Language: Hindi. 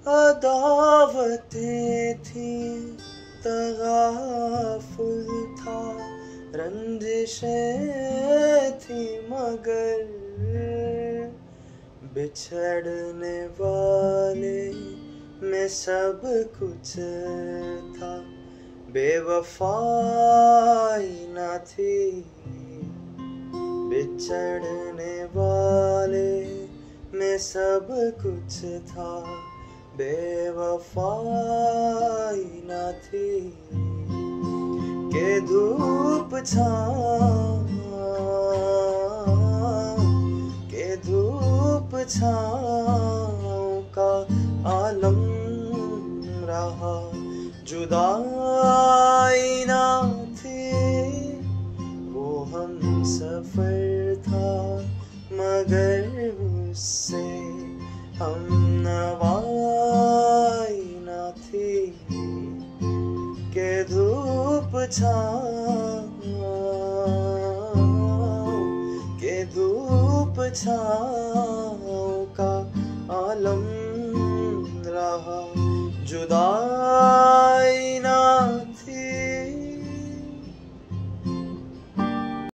अदावतें थी, तगाफुल था, रंजिशें थी मगर बिछड़ने वाले में सब कुछ था, बेवफाई न थी। बिछड़ने वाले में सब कुछ था, बेवफाई न थी। के धूप छाँव का आलम रहा, जुदाई न थी। वो हम सफर था मगर उससे हम नवाई न थी। के धूप छाँव का आलम रहा, जुदा